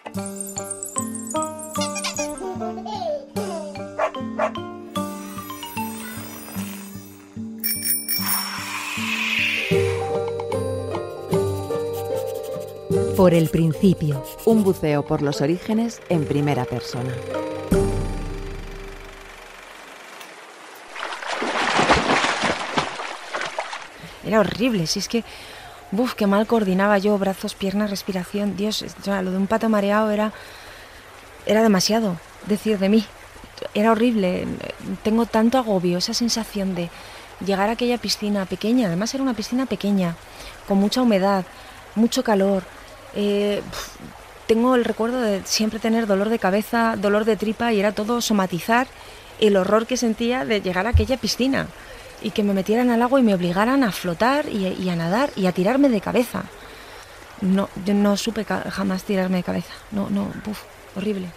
Por el principio. Un buceo por los orígenes en primera persona. Era horrible, si es que... qué mal coordinaba yo, brazos, piernas, respiración. Dios, o sea, lo de un pato mareado era demasiado decir de mí. Era horrible. Tengo tanto agobio, esa sensación de llegar a aquella piscina pequeña. Además era una piscina pequeña, con mucha humedad, mucho calor. Tengo el recuerdo de siempre tener dolor de cabeza, dolor de tripa, y era todo somatizar el horror que sentía de llegar a aquella piscina y que me metieran al agua y me obligaran a flotar y a nadar y a tirarme de cabeza. No, yo no supe jamás tirarme de cabeza. No, horrible.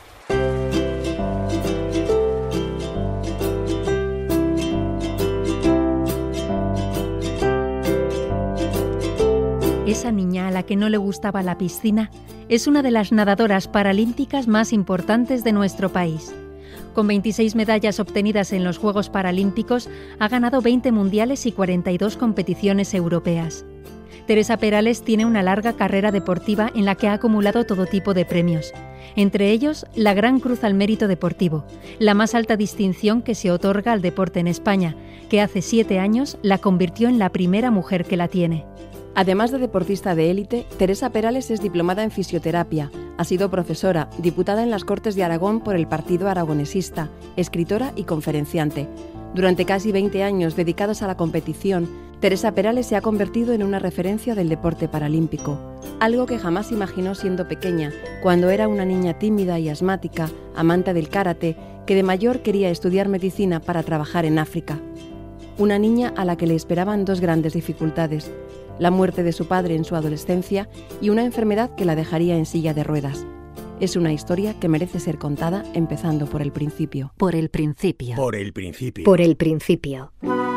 Esa niña a la que no le gustaba la piscina es una de las nadadoras paralímpicas más importantes de nuestro país. Con 26 medallas obtenidas en los Juegos Paralímpicos, ha ganado 20 mundiales y 42 competiciones europeas. Teresa Perales tiene una larga carrera deportiva en la que ha acumulado todo tipo de premios, entre ellos la Gran Cruz al Mérito Deportivo, la más alta distinción que se otorga al deporte en España, que hace 7 años la convirtió en la primera mujer que la tiene. Además de deportista de élite, Teresa Perales es diplomada en fisioterapia, ha sido profesora, diputada en las Cortes de Aragón por el Partido Aragonesista, escritora y conferenciante. Durante casi 20 años dedicados a la competición, Teresa Perales se ha convertido en una referencia del deporte paralímpico, algo que jamás imaginó siendo pequeña, cuando era una niña tímida y asmática, amante del karate, que de mayor quería estudiar medicina para trabajar en África. Una niña a la que le esperaban 2 grandes dificultades: la muerte de su padre en su adolescencia y una enfermedad que la dejaría en silla de ruedas. Es una historia que merece ser contada empezando por el principio. Por el principio. Por el principio. Por el principio.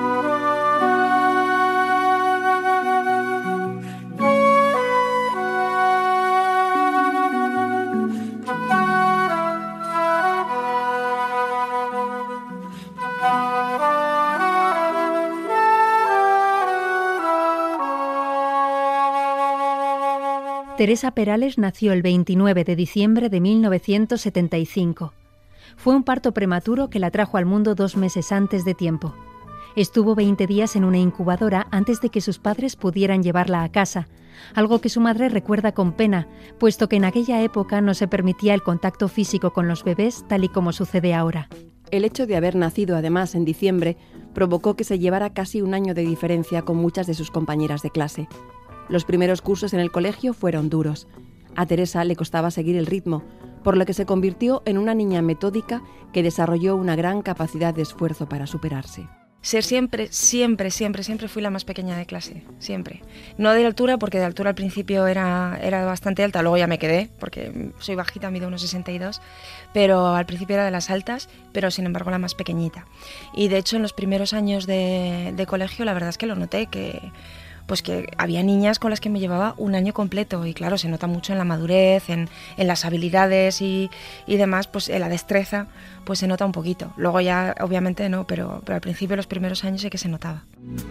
Teresa Perales nació el 29 de diciembre de 1975. Fue un parto prematuro que la trajo al mundo 2 meses antes de tiempo. Estuvo 20 días en una incubadora antes de que sus padres pudieran llevarla a casa, algo que su madre recuerda con pena, puesto que en aquella época no se permitía el contacto físico con los bebés tal y como sucede ahora. El hecho de haber nacido además en diciembre provocó que se llevara casi un año de diferencia con muchas de sus compañeras de clase. Los primeros cursos en el colegio fueron duros. A Teresa le costaba seguir el ritmo, por lo que se convirtió en una niña metódica que desarrolló una gran capacidad de esfuerzo para superarse. Ser siempre fui la más pequeña de clase, siempre. No de altura, porque de altura al principio era bastante alta, luego ya me quedé, porque soy bajita, mido 1,62, pero al principio era de las altas, pero sin embargo la más pequeñita. Y de hecho en los primeros años de colegio la verdad es que lo noté, que había niñas con las que me llevaba un año completo, y claro, se nota mucho en la madurez, en las habilidades y demás, pues en la destreza, pues se nota un poquito. Luego ya, obviamente no, pero al principio, los primeros años sí que se notaba.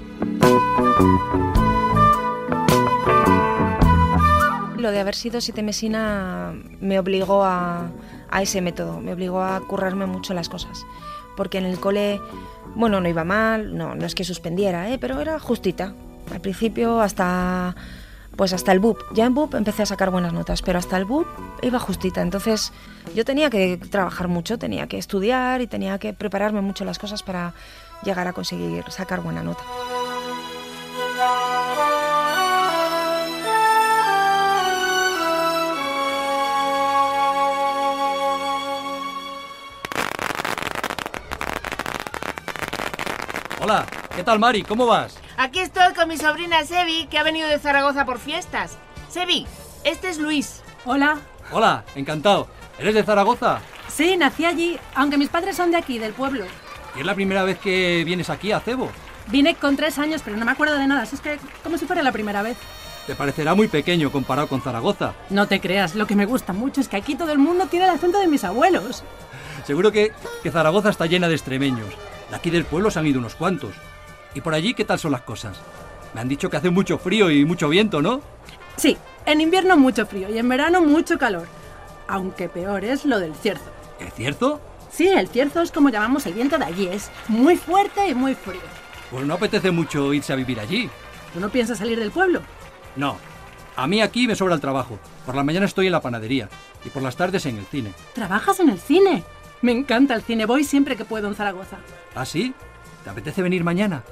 Lo de haber sido sitemesina me obligó a ese método, me obligó a currarme mucho las cosas, porque en el cole, bueno, no iba mal, no es que suspendiera, pero era justita. Al principio hasta el BUP. Ya en BUP empecé a sacar buenas notas, pero hasta el BUP iba justita. Entonces yo tenía que trabajar mucho, tenía que estudiar y tenía que prepararme mucho las cosas para llegar a conseguir sacar buena nota. Hola, ¿qué tal, Mari? ¿Cómo vas? Aquí estoy con mi sobrina Sebi, que ha venido de Zaragoza por fiestas. Sebi, este es Luis. Hola. Hola, encantado. ¿Eres de Zaragoza? Sí, nací allí, aunque mis padres son de aquí, del pueblo. ¿Y es la primera vez que vienes aquí a Cebo? Vine con 3 años, pero no me acuerdo de nada, es que como si fuera la primera vez. te parecerá muy pequeño comparado con Zaragoza. No te creas, lo que me gusta mucho es que aquí todo el mundo tiene el acento de mis abuelos. Seguro que Zaragoza está llena de extremeños. De aquí del pueblo se han ido unos cuantos. ¿Y por allí qué tal son las cosas? Me han dicho que hace mucho frío y mucho viento, ¿no? Sí, en invierno mucho frío y en verano mucho calor. Aunque peor es lo del cierzo. ¿El cierzo? Sí, el cierzo es como llamamos el viento de allí. Es muy fuerte y muy frío. Pues no apetece mucho irse a vivir allí. ¿Tú no piensas salir del pueblo? No. A mí aquí me sobra el trabajo. Por la mañana estoy en la panadería y por las tardes en el cine. ¿Trabajas en el cine? Me encanta el cine. Voy siempre que puedo en Zaragoza. ¿Ah, sí? ¿Te apetece venir mañana?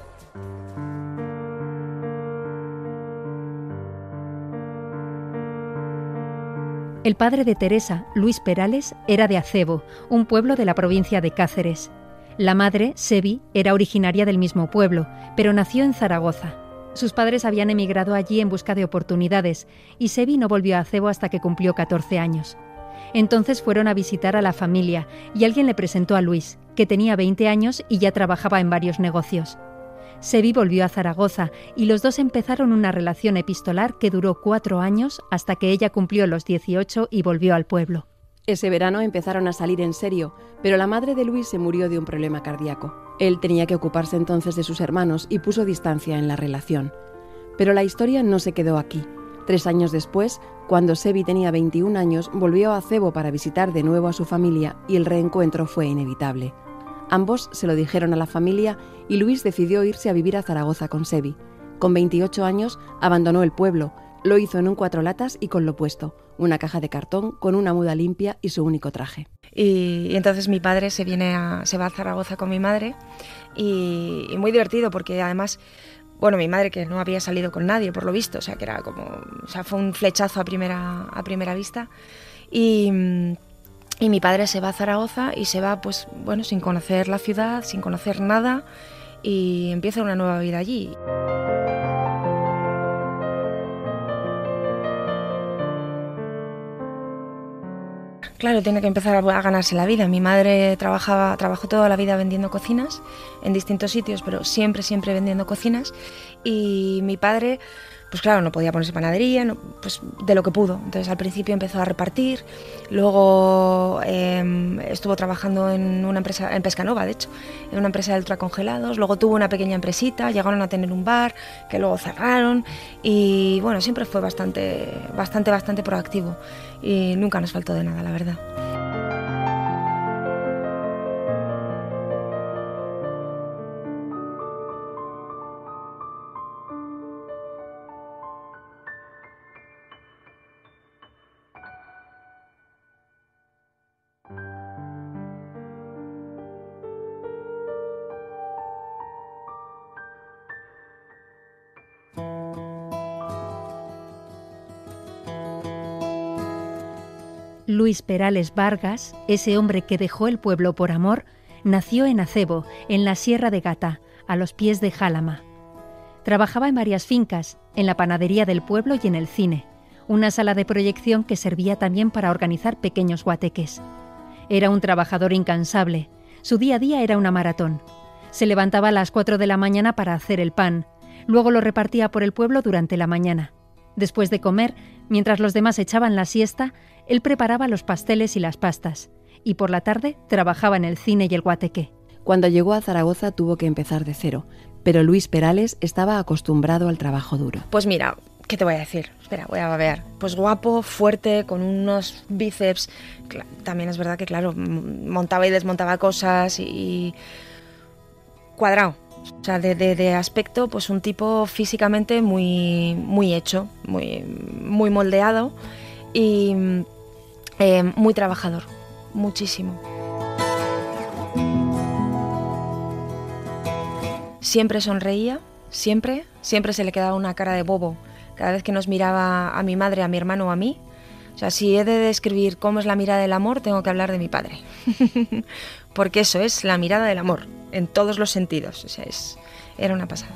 El padre de Teresa, Luis Perales, era de Acebo, un pueblo de la provincia de Cáceres. La madre, Sevi, era originaria del mismo pueblo, pero nació en Zaragoza. Sus padres habían emigrado allí en busca de oportunidades y Sevi no volvió a Acebo hasta que cumplió 14 años. Entonces fueron a visitar a la familia y alguien le presentó a Luis, que tenía 20 años y ya trabajaba en varios negocios. Sevi volvió a Zaragoza y los dos empezaron una relación epistolar que duró 4 años hasta que ella cumplió los 18 y volvió al pueblo. Ese verano empezaron a salir en serio, pero la madre de Luis se murió de un problema cardíaco. Él tenía que ocuparse entonces de sus hermanos y puso distancia en la relación. Pero la historia no se quedó aquí. 3 años después, cuando Sevi tenía 21 años, volvió a Acebo para visitar de nuevo a su familia y el reencuentro fue inevitable. Ambos se lo dijeron a la familia y Luis decidió irse a vivir a Zaragoza con Sevi. Con 28 años abandonó el pueblo, lo hizo en un 4 latas y con lo puesto, una caja de cartón con una muda limpia y su único traje. Y entonces mi padre se va a Zaragoza con mi madre y muy divertido porque además, bueno, mi madre que no había salido con nadie por lo visto, o sea que era como, o sea, fue un flechazo a primera vista y mi padre se va a Zaragoza y se va, pues bueno, sin conocer la ciudad, sin conocer nada y empieza una nueva vida allí. Claro, tiene que empezar a ganarse la vida. Mi madre trabajó toda la vida vendiendo cocinas en distintos sitios, pero siempre vendiendo cocinas. Y mi padre, pues claro, no podía ponerse panadería, pues de lo que pudo. Entonces al principio empezó a repartir, luego estuvo trabajando en una empresa, en Pescanova de hecho, en una empresa de ultracongelados, luego tuvo una pequeña empresita, llegaron a tener un bar que luego cerraron y bueno, siempre fue bastante proactivo y nunca nos faltó de nada, la verdad. Luis Perales Vargas, ese hombre que dejó el pueblo por amor, nació en Acebo, en la Sierra de Gata, a los pies de Jálama. Trabajaba en varias fincas, en la panadería del pueblo y en el cine, una sala de proyección que servía también para organizar pequeños guateques. Era un trabajador incansable, su día a día era una maratón. Se levantaba a las 4 de la mañana para hacer el pan, luego lo repartía por el pueblo durante la mañana. Después de comer, mientras los demás echaban la siesta, él preparaba los pasteles y las pastas, y por la tarde trabajaba en el cine y el guateque. Cuando llegó a Zaragoza tuvo que empezar de cero, pero Luis Perales estaba acostumbrado al trabajo duro. Pues mira, ¿qué te voy a decir? Espera, voy a ver. Pues guapo, fuerte, con unos bíceps. También es verdad que, claro, montaba y desmontaba cosas y cuadrado. O sea, de aspecto, pues un tipo físicamente muy hecho, muy moldeado y muy trabajador, muchísimo. Siempre sonreía, siempre se le quedaba una cara de bobo cada vez que nos miraba a mi madre, a mi hermano o a mí. O sea, si he de describir cómo es la mirada del amor, tengo que hablar de mi padre. Porque eso es la mirada del amor, en todos los sentidos. O sea, era una pasada.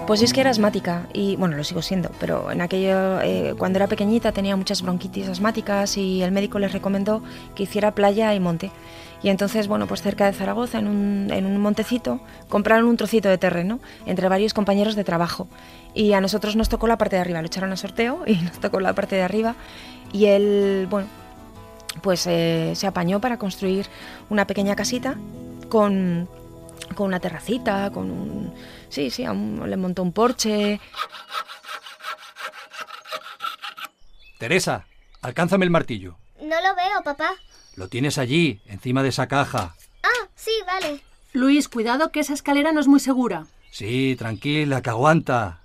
Pues es que era asmática y, bueno, lo sigo siendo, pero en aquello, cuando era pequeñita tenía muchas bronquitis asmáticas y el médico les recomendó que hiciera playa y monte. Y entonces, bueno, pues cerca de Zaragoza, en un montecito, compraron un trocito de terreno entre varios compañeros de trabajo. Y a nosotros nos tocó la parte de arriba, lo echaron a sorteo y nos tocó la parte de arriba. Y él, bueno, pues se apañó para construir una pequeña casita con una terracita, con un... Sí, le montó un porche. Teresa, alcánzame el martillo. No lo veo, papá. Lo tienes allí, encima de esa caja. Ah, sí, vale. Luis, cuidado que esa escalera no es muy segura. Sí, tranquila, que aguanta.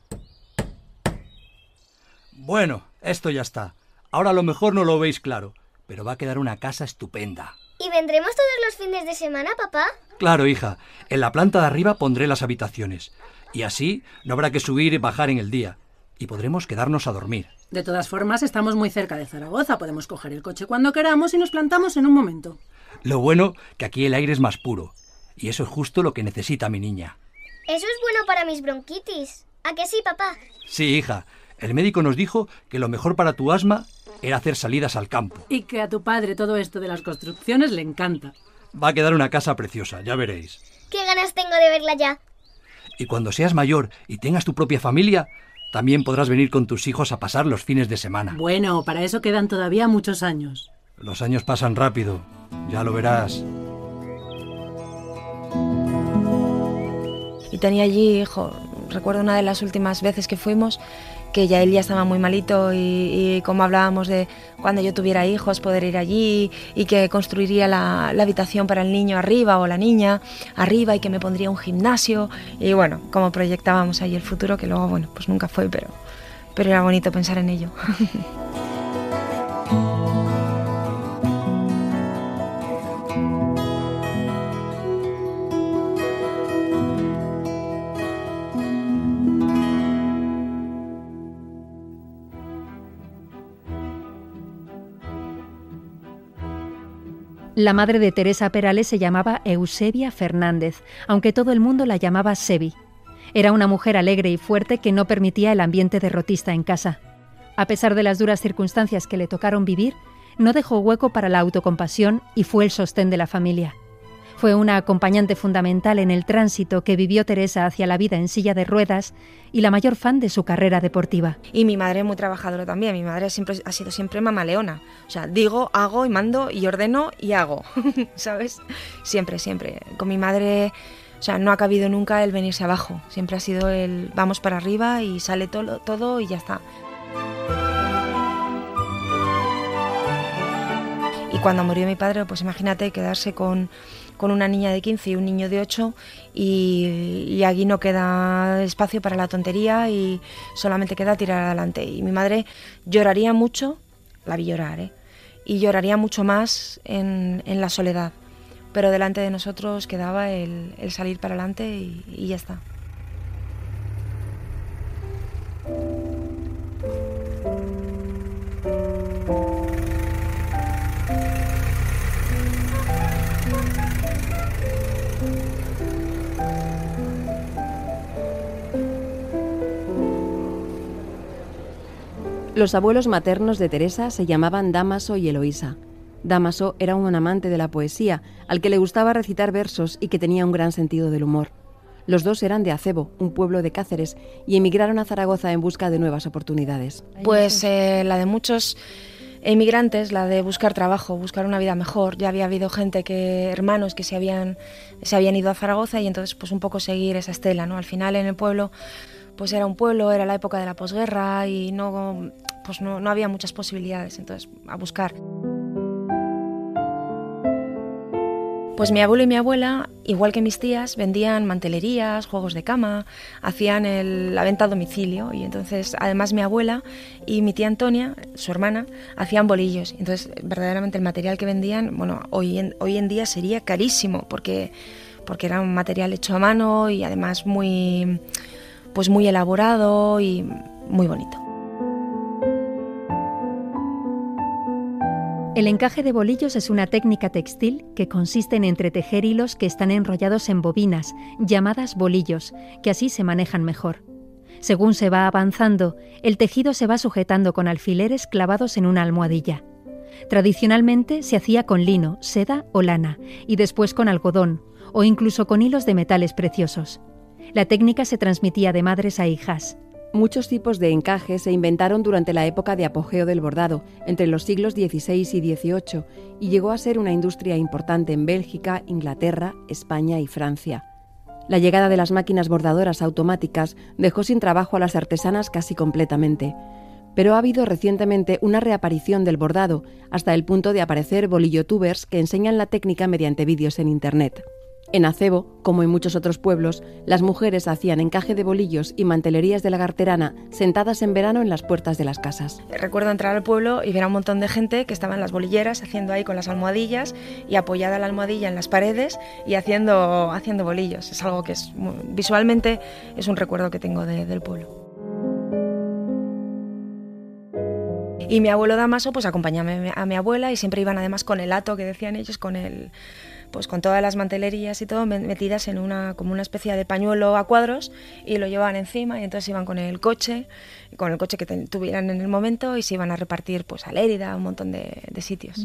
Bueno, esto ya está. Ahora a lo mejor no lo veis claro, pero va a quedar una casa estupenda. ¿Y vendremos todos los fines de semana, papá? Claro, hija. En la planta de arriba pondré las habitaciones. Y así no habrá que subir y bajar en el día. Y podremos quedarnos a dormir. De todas formas, estamos muy cerca de Zaragoza. Podemos coger el coche cuando queramos y nos plantamos en un momento. Lo bueno que aquí el aire es más puro. Y eso es justo lo que necesita mi niña. Eso es bueno para mis bronquitis. ¿A que sí, papá? Sí, hija. El médico nos dijo que lo mejor para tu asma era hacer salidas al campo. Y que a tu padre todo esto de las construcciones le encanta. Va a quedar una casa preciosa, ya veréis. ¡Qué ganas tengo de verla ya! Y cuando seas mayor y tengas tu propia familia, también podrás venir con tus hijos a pasar los fines de semana. Bueno, para eso quedan todavía muchos años. Los años pasan rápido, ya lo verás. Y tenía allí, hijo, recuerdo una de las últimas veces que fuimos, que ya él ya estaba muy malito y como hablábamos de cuando yo tuviera hijos poder ir allí y que construiría la habitación para el niño arriba o la niña arriba y que me pondría un gimnasio y bueno, como proyectábamos ahí el futuro, que luego, bueno, pues nunca fue, pero era bonito pensar en ello. La madre de Teresa Perales se llamaba Eusebia Fernández, aunque todo el mundo la llamaba Sebi. Era una mujer alegre y fuerte que no permitía el ambiente derrotista en casa. A pesar de las duras circunstancias que le tocaron vivir, no dejó hueco para la autocompasión y fue el sostén de la familia. Fue una acompañante fundamental en el tránsito que vivió Teresa hacia la vida en silla de ruedas y la mayor fan de su carrera deportiva. Y mi madre muy trabajadora también. Mi madre ha sido siempre mamaleona. O sea, digo, hago y mando y ordeno y hago, ¿sabes? Siempre, siempre. Con mi madre, o sea, no ha cabido nunca el venirse abajo. Siempre ha sido el vamos para arriba y sale todo y ya está. Y cuando murió mi padre, pues imagínate quedarse con una niña de 15 y un niño de 8 y aquí no queda espacio para la tontería y solamente queda tirar adelante. Y mi madre lloraría mucho, la vi llorar, y lloraría mucho más en la soledad. Pero delante de nosotros quedaba el salir para adelante y ya está. Los abuelos maternos de Teresa se llamaban Dámaso y Eloísa. Dámaso era un amante de la poesía, al que le gustaba recitar versos y que tenía un gran sentido del humor. Los dos eran de Acebo, un pueblo de Cáceres, y emigraron a Zaragoza en busca de nuevas oportunidades. Pues la de muchos emigrantes, la de buscar trabajo, buscar una vida mejor. Ya había habido hermanos que se habían ido a Zaragoza y entonces pues un poco seguir esa estela, ¿no? Al final en el pueblo pues era un pueblo, era la época de la posguerra y no había muchas posibilidades, entonces a buscar. Pues mi abuelo y mi abuela, igual que mis tías, vendían mantelerías, juegos de cama, hacían la venta a domicilio y entonces además mi abuela y mi tía Antonia, su hermana, hacían bolillos. Entonces verdaderamente el material que vendían, bueno, hoy en día sería carísimo porque era un material hecho a mano y además muy elaborado y muy bonito. El encaje de bolillos es una técnica textil que consiste en entretejer hilos que están enrollados en bobinas, llamadas bolillos, que así se manejan mejor. Según se va avanzando, el tejido se va sujetando con alfileres clavados en una almohadilla. Tradicionalmente se hacía con lino, seda o lana, y después con algodón, o incluso con hilos de metales preciosos. La técnica se transmitía de madres a hijas. Muchos tipos de encaje se inventaron durante la época de apogeo del bordado, entre los siglos XVI y XVIII, y llegó a ser una industria importante en Bélgica, Inglaterra, España y Francia. La llegada de las máquinas bordadoras automáticas dejó sin trabajo a las artesanas casi completamente. Pero ha habido recientemente una reaparición del bordado, hasta el punto de aparecer bolillotubers que enseñan la técnica mediante vídeos en Internet. En Acebo, como en muchos otros pueblos, las mujeres hacían encaje de bolillos y mantelerías de la garterana sentadas en verano en las puertas de las casas. Recuerdo entrar al pueblo y ver a un montón de gente que estaba en las bolilleras haciendo ahí con las almohadillas y apoyada la almohadilla en las paredes y haciendo bolillos. Es algo que visualmente es un recuerdo que tengo del pueblo. Y mi abuelo Damaso pues acompañaba a mi abuela y siempre iban además con el hato que decían ellos, con todas las mantelerías y todo metidas en como una especie de pañuelo a cuadros y lo llevaban encima y entonces iban con el coche que tuvieran en el momento y se iban a repartir pues a Lérida, a un montón de sitios.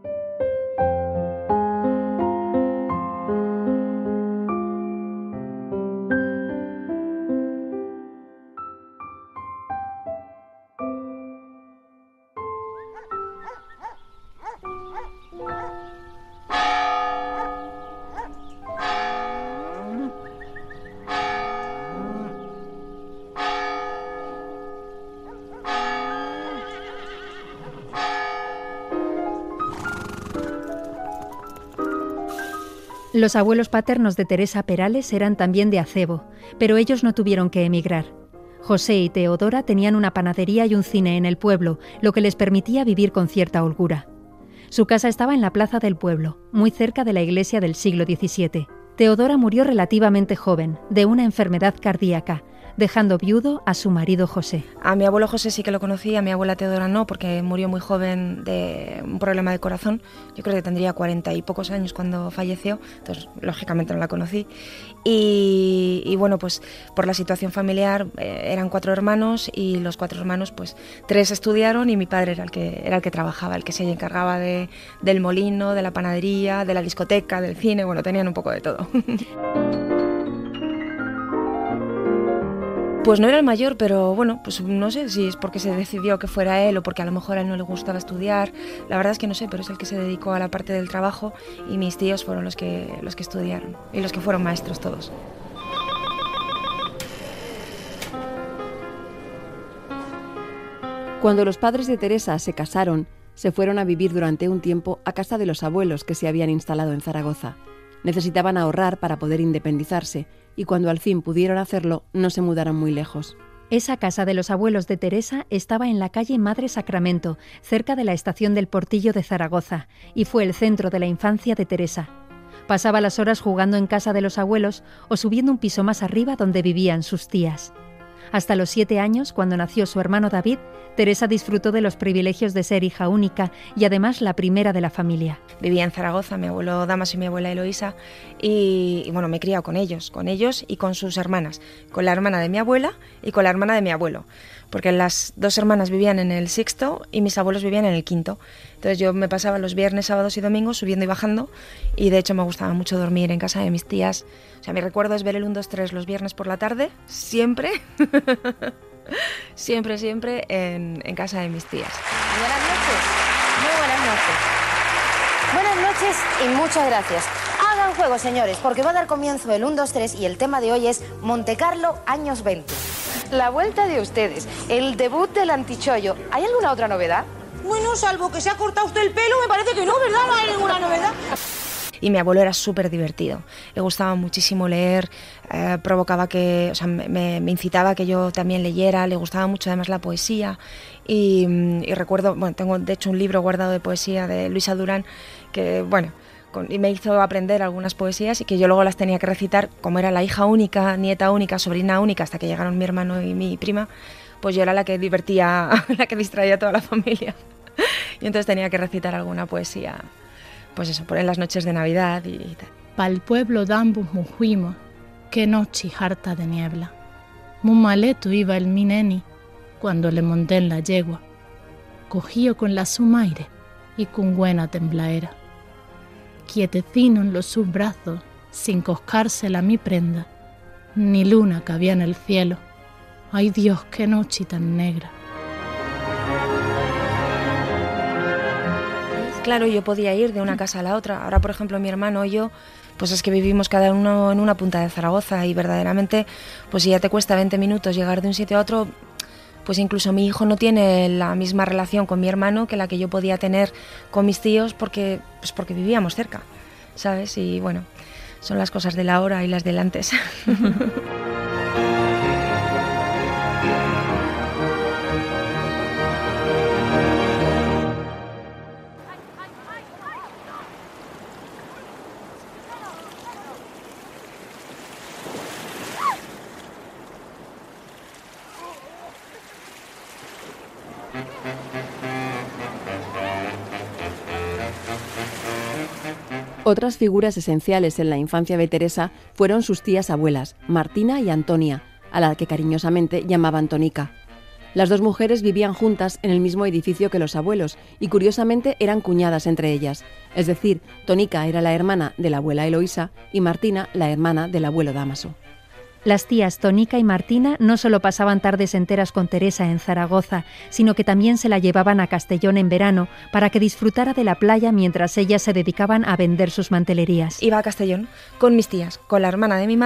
Los abuelos paternos de Teresa Perales eran también de Acebo, pero ellos no tuvieron que emigrar. José y Teodora tenían una panadería y un cine en el pueblo, lo que les permitía vivir con cierta holgura. Su casa estaba en la plaza del pueblo, muy cerca de la iglesia del siglo XVII. Teodora murió relativamente joven, de una enfermedad cardíaca, dejando viudo a su marido José. A mi abuelo José sí que lo conocí, a mi abuela Teodora no, porque murió muy joven de un problema de corazón. Yo creo que tendría 40 y pocos años cuando falleció, entonces lógicamente no la conocí. Y bueno, pues por la situación familiar eran 4 hermanos y los 4 hermanos, pues 3 estudiaron y mi padre era el que trabajaba, el que se encargaba del molino, de la panadería, de la discoteca, del cine, bueno, tenían un poco de todo. Pues no era el mayor, pero bueno, pues no sé si es porque se decidió que fuera él o porque a lo mejor a él no le gustaba estudiar. La verdad es que no sé, pero es el que se dedicó a la parte del trabajo y mis tíos fueron los que estudiaron y los que fueron maestros todos. Cuando los padres de Teresa se casaron, se fueron a vivir durante un tiempo a casa de los abuelos que se habían instalado en Zaragoza. Necesitaban ahorrar para poder independizarse y cuando al fin pudieron hacerlo, no se mudaron muy lejos. Esa casa de los abuelos de Teresa estaba en la calle Madre Sacramento, cerca de la estación del Portillo de Zaragoza, y fue el centro de la infancia de Teresa. Pasaba las horas jugando en casa de los abuelos o subiendo un piso más arriba donde vivían sus tías. Hasta los 7 años, cuando nació su hermano David, Teresa disfrutó de los privilegios de ser hija única y además la primera de la familia. Vivía en Zaragoza, mi abuelo Damaso y mi abuela Eloísa, y bueno, me he criado con ellos y con sus hermanas, con la hermana de mi abuela y con la hermana de mi abuelo, porque las 2 hermanas vivían en el 6º y mis abuelos vivían en el 5º. Entonces yo me pasaba los viernes, sábados y domingos subiendo y bajando, y de hecho me gustaba mucho dormir en casa de mis tías. O sea, mi recuerdo es ver el 1, 2, 3 los viernes por la tarde, siempre, siempre en casa de mis tías. Buenas noches, muy buenas noches. Buenas noches y muchas gracias. Hagan juego, señores, porque va a dar comienzo el 1, 2, 3 y el tema de hoy es Montecarlo, años 20. La vuelta de ustedes, el debut del Antichollo. ¿Hay alguna otra novedad? Bueno, salvo que se ha cortado usted el pelo, me parece que no, ¿verdad? No hay ninguna novedad. Y mi abuelo era súper divertido, le gustaba muchísimo leer, provocaba que, o sea, me incitaba a que yo también leyera, le gustaba mucho además la poesía y recuerdo, bueno, tengo de hecho un libro guardado de poesía de Luisa Durán que, bueno, y me hizo aprender algunas poesías y que yo luego las tenía que recitar, como era la hija única, nieta única, sobrina única, hasta que llegaron mi hermano y mi prima, pues yo era la que divertía, la que distraía a toda la familia. Y entonces tenía que recitar alguna poesía, pues eso, por en las noches de Navidad y tal. Pa'l pueblo d'ambos nos fuimos, qué noche harta de niebla. Muy maleto iba el mi neni cuando le monté en la yegua, cogío con la sumaire y con buena temblaera. Quietecino en los sus brazos, sin coscársela mi prenda, ni luna cabía en el cielo. Ay Dios, qué noche tan negra. Claro, yo podía ir de una casa a la otra. Ahora, por ejemplo, mi hermano y yo, pues es que vivimos cada uno en una punta de Zaragoza y verdaderamente, pues si ya te cuesta 20 minutos llegar de un sitio a otro, pues incluso mi hijo no tiene la misma relación con mi hermano que la que yo podía tener con mis tíos porque vivíamos cerca, ¿sabes? Y bueno, son las cosas del ahora y las del antes. Otras figuras esenciales en la infancia de Teresa fueron sus tías abuelas, Martina y Antonia, a la que cariñosamente llamaban Tonica. Las dos mujeres vivían juntas en el mismo edificio que los abuelos y curiosamente eran cuñadas entre ellas. Es decir, Tonica era la hermana de la abuela Eloísa y Martina la hermana del abuelo Dámaso. Las tías Tonica y Martina no solo pasaban tardes enteras con Teresa en Zaragoza, sino que también se la llevaban a Castellón en verano para que disfrutara de la playa mientras ellas se dedicaban a vender sus mantelerías. Iba a Castellón con mis tías, con la hermana de mi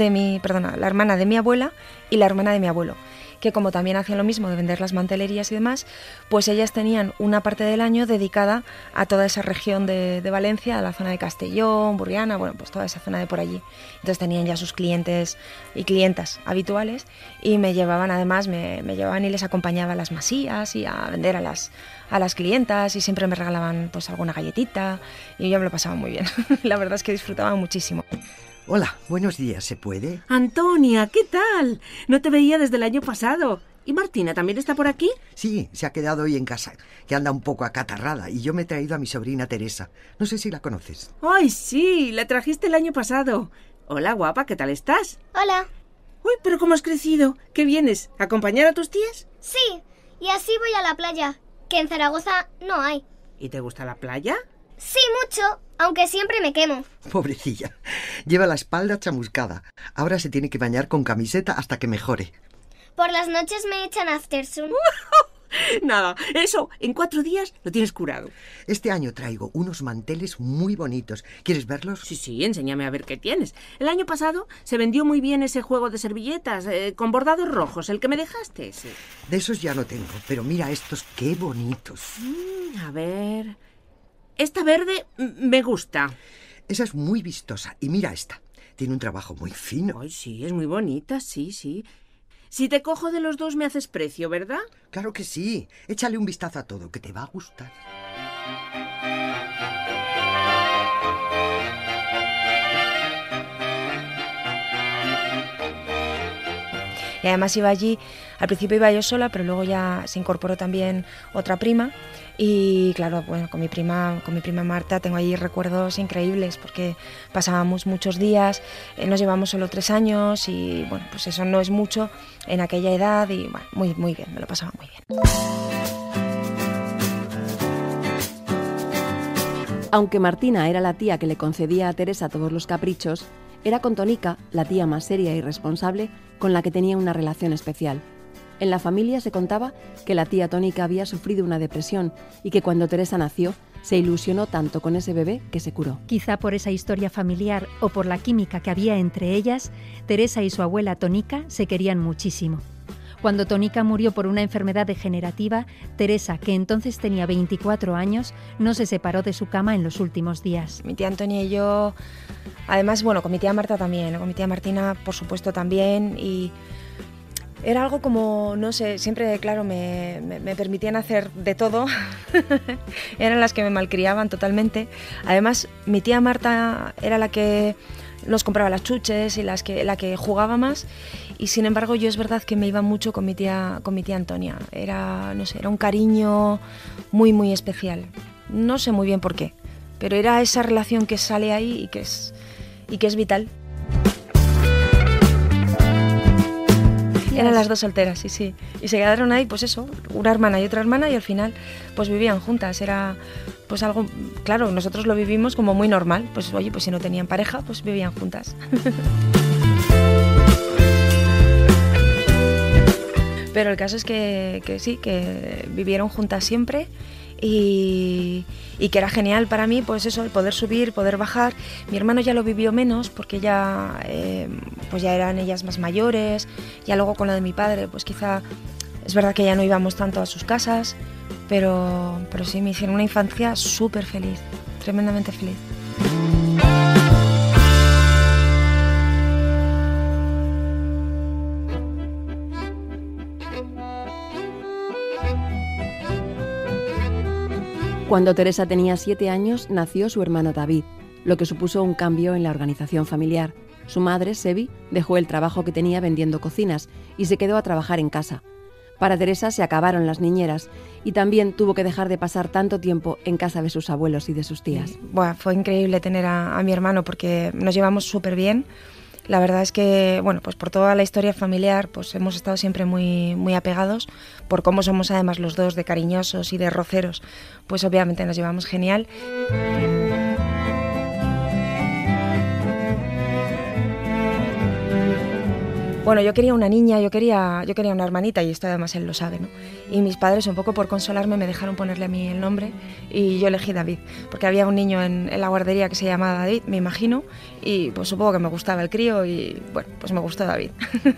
la hermana de mi abuela y la hermana de mi abuelo, que como también hacían lo mismo de vender las mantelerías y demás, pues ellas tenían una parte del año dedicada a toda esa región de Valencia, a la zona de Castellón, Burriana, bueno, pues toda esa zona de por allí. Entonces tenían ya sus clientes y clientas habituales y me llevaban, además, me llevaban y les acompañaba a las masías y a vender a las clientas y siempre me regalaban pues alguna galletita y yo me lo pasaba muy bien. La verdad es que disfrutaba muchísimo. Hola, buenos días, ¿se puede? Antonia, ¿qué tal? No te veía desde el año pasado. ¿Y Martina también está por aquí? Sí, se ha quedado hoy en casa, que anda un poco acatarrada, y yo me he traído a mi sobrina Teresa. No sé si la conoces. ¡Ay, sí! La trajiste el año pasado. Hola, guapa, ¿qué tal estás? Hola. Uy, pero cómo has crecido. ¿Qué vienes? ¿A acompañar a tus tías? Sí, y así voy a la playa, que en Zaragoza no hay. ¿Y te gusta la playa? Sí, mucho, aunque siempre me quemo. Pobrecilla, lleva la espalda chamuscada. Ahora se tiene que bañar con camiseta hasta que mejore. Por las noches me echan aftersun. Nada, eso, en 4 días lo tienes curado. Este año traigo unos manteles muy bonitos. ¿Quieres verlos? Sí, enséñame a ver qué tienes. El año pasado se vendió muy bien ese juego de servilletas con bordados rojos, el que me dejaste. Sí. De esos ya no tengo, pero mira estos, qué bonitos. A ver... Esta verde me gusta. Esa es muy vistosa. Y mira esta. Tiene un trabajo muy fino. Ay, sí, es muy bonita, sí. Si te cojo de los dos me haces precio, ¿verdad? Claro que sí. Échale un vistazo a todo, que te va a gustar. Y además iba allí, al principio iba yo sola, pero luego ya se incorporó también otra prima. Y claro, bueno, con mi prima Marta tengo allí recuerdos increíbles porque pasábamos muchos días, nos llevamos solo 3 años y bueno, pues eso no es mucho en aquella edad y bueno, muy bien, me lo pasaba muy bien. Aunque Martina era la tía que le concedía a Teresa todos los caprichos, era con Tonica, la tía más seria y responsable, con la que tenía una relación especial. En la familia se contaba que la tía Tonica había sufrido una depresión y que cuando Teresa nació se ilusionó tanto con ese bebé que se curó. Quizá por esa historia familiar o por la química que había entre ellas, Teresa y su abuela Tonica se querían muchísimo. Cuando Tonica murió por una enfermedad degenerativa, Teresa, que entonces tenía 24 años, no se separó de su cama en los últimos días. Mi tía Antonia y yo, además, bueno, con mi tía Marta también, con mi tía Martina, por supuesto, también, y era algo como, no sé, siempre, claro, me permitían hacer de todo. Eran las que me malcriaban totalmente. Además, mi tía Marta era la que nos compraba las chuches y la que jugaba más. Y sin embargo, yo es verdad que me iba mucho con mi tía Antonia. Era, no sé, era un cariño muy, muy especial. No sé muy bien por qué, pero era esa relación que sale ahí y que es vital. Eran las 2 solteras, sí. Y se quedaron ahí, pues eso, una hermana y otra hermana, y al final pues vivían juntas. Era pues algo, claro, nosotros lo vivimos como muy normal. Pues oye, pues si no tenían pareja, pues vivían juntas. Pero el caso es que sí, que vivieron juntas siempre y que era genial para mí, pues eso, el poder subir, poder bajar. Mi hermano ya lo vivió menos porque ya, pues ya eran ellas más mayores, ya luego con lo de mi padre, pues quizá es verdad que ya no íbamos tanto a sus casas, pero sí me hicieron una infancia súper feliz, tremendamente feliz. Cuando Teresa tenía 7 años, nació su hermano David, lo que supuso un cambio en la organización familiar. Su madre, Sebi, dejó el trabajo que tenía vendiendo cocinas y se quedó a trabajar en casa. Para Teresa se acabaron las niñeras y también tuvo que dejar de pasar tanto tiempo en casa de sus abuelos y de sus tías. Bueno, fue increíble tener a mi hermano porque nos llevamos súper bien. La verdad es que, bueno, pues por toda la historia familiar, pues hemos estado siempre muy, muy apegados, por cómo somos además los dos de cariñosos y de roceros, pues obviamente nos llevamos genial. Bueno, yo quería una niña, yo quería una hermanita y esto además él lo sabe, ¿no? Y mis padres, un poco por consolarme, me dejaron ponerle a mí el nombre y yo elegí David, porque había un niño en la guardería que se llamaba David, me imagino, y pues supongo que me gustaba el crío y bueno, pues me gustó David.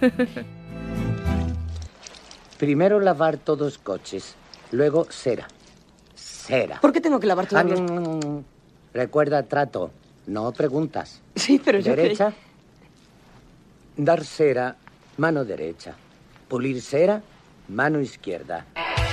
Primero lavar todos coches, luego cera. Cera. ¿Por qué tengo que lavar todo? Recuerda trato, no preguntas. Sí, pero yo... Derecha. Dar cera, mano derecha. Pulir cera, mano izquierda.